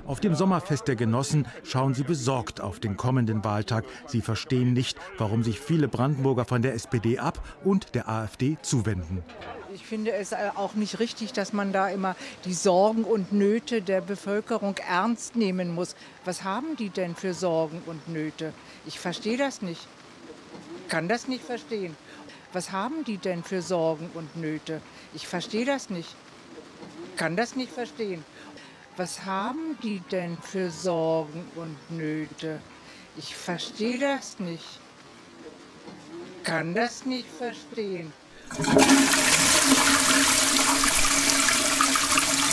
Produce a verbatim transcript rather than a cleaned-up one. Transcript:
Auf dem Sommerfest der Genossen schauen sie besorgt auf den kommenden Wahltag. Sie verstehen nicht, warum sich viele Brandenburger von der S P D ab und der AfD zuwenden. Ich finde es auch nicht richtig, dass man da immer die Sorgen und Nöte der Bevölkerung ernst nehmen muss. Was haben die denn für Sorgen und Nöte? Ich verstehe das nicht. Kann das nicht verstehen. Was haben die denn für Sorgen und Nöte? Ich verstehe das nicht. Kann das nicht verstehen. Was haben die denn für Sorgen und Nöte? Ich verstehe das nicht. Kann das nicht verstehen.